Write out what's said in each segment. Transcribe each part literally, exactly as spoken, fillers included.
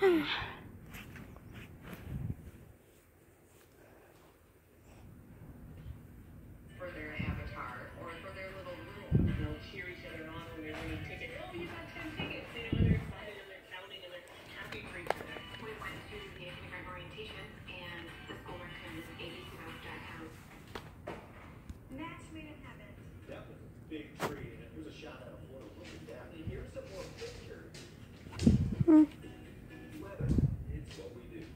For their avatar or for their little room. They'll cheer each other on when they're winning tickets. Oh, you got ten tickets. You know, they're excited and they're counting and they're happy for each other. We went to the kindergarten orientation and the school recommended A B C Road dot com. Max made it happen. That was a big tree and it was a shot out of water. Look at that. And here's some more pictures. Hmm. Weather. It's what we do.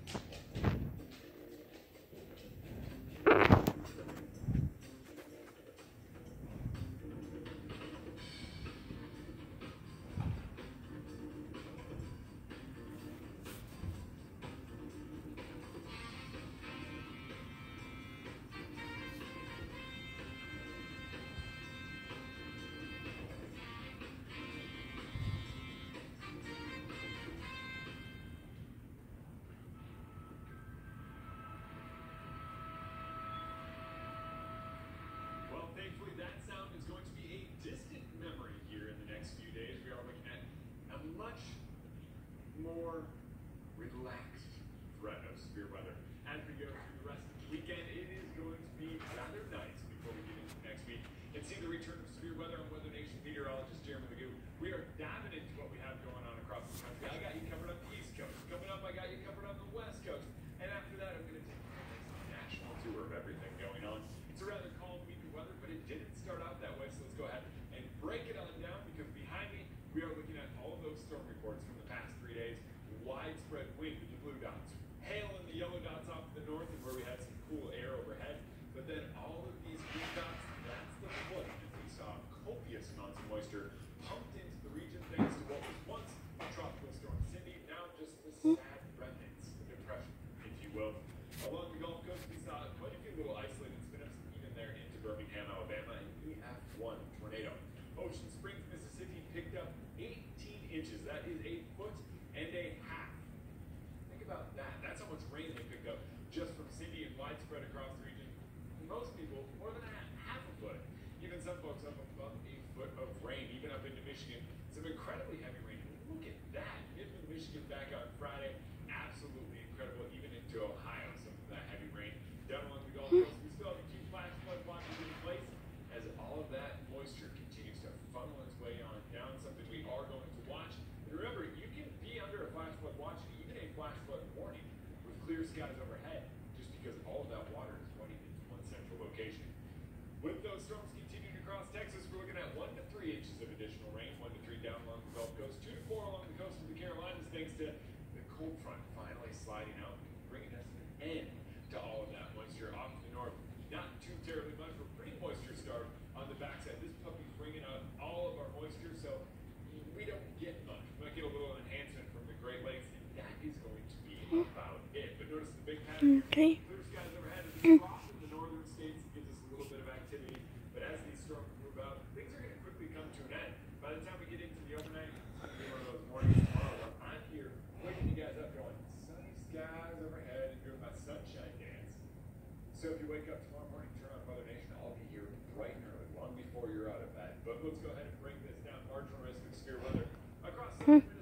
Thankfully, that sound is going to be a distant memory here in the next few days. We are looking at a much more relaxed threat of severe weather. As we go through the rest of the weekend, it is going to be rather nice before we get into next week and see the return of severe weather. I'm Weather Nation meteorologist Jeremy Magoo. We are diving into what we have going on across the country. I got you covered on the East Coast. Coming up, I got you covered on the West Coast. And after that, I'm going to take you on a national tour of everything going on. It's a rather calm week of weather, but it didn't start out that way, so let's go ahead and break it on down, because behind me, we are looking at all of those storm reports from the past three days. Widespread wind in the blue dots, hail in the yellow dots off to the north, and where we had some cool air overhead. But then all of these green dots, that's the flood that we saw. Copious amounts of moisture pumped into the region thanks to what was once Tropical Storm Cindy, now just the sad remnants of depression, if you will. Along the Gulf Coast, we saw quite a few little isolated spin-ups, even there into Birmingham, Alabama, and E F one tornado. Ocean Springs, Mississippi picked up eighteen inches. That is a foot and a half. Think about that. That's how much rain they picked up just from Cindy and widespread across the region. Most people, more than a half a foot. Even some folks up above a foot of rain, even up into Michigan. Some incredibly heavy rain. Look at that. Midland, Michigan back on Friday. Absolutely incredible, even into Ohio, some of that heavy rain. Down along the Gulf Coast, we still have a few flash flood watches in place as all of that moisture continues to funnel its way on down, something we are going to watch. And remember, you can be under a flash flood watch, even a flash flood warning, with clear skies overhead, just because all of that water is running into one central location. With those storms continuing across Texas, we're looking at one to three inches of additional rain, one to three down along the Gulf Coast, two to four along the coast of the Carolinas, thanks to the cold front finally sliding out, bringing us an end to all of that moisture off to the north. Not too terribly much. We're pretty moisture starved on the backside. This puppy's bringing out all of our moisture, so we don't get much. We might get a little enhancement from the Great Lakes, and that is going to be about it. But notice the big pattern. Okay. Clear skies overhead as we cross in the northern states. It gives us a little bit of activity. But as these storms move out, things are going to quickly come to an end. By the time we get into the overnight, it's going to be one of those mornings tomorrow. I'm here waking you guys up going, sunny skies overhead, and doing my sunshine dance. So if you wake up tomorrow morning, turn on Weather Nation, I'll be here bright and early, long before you're out of bed. But let's go ahead and break this down. Marginal risk of severe weather across the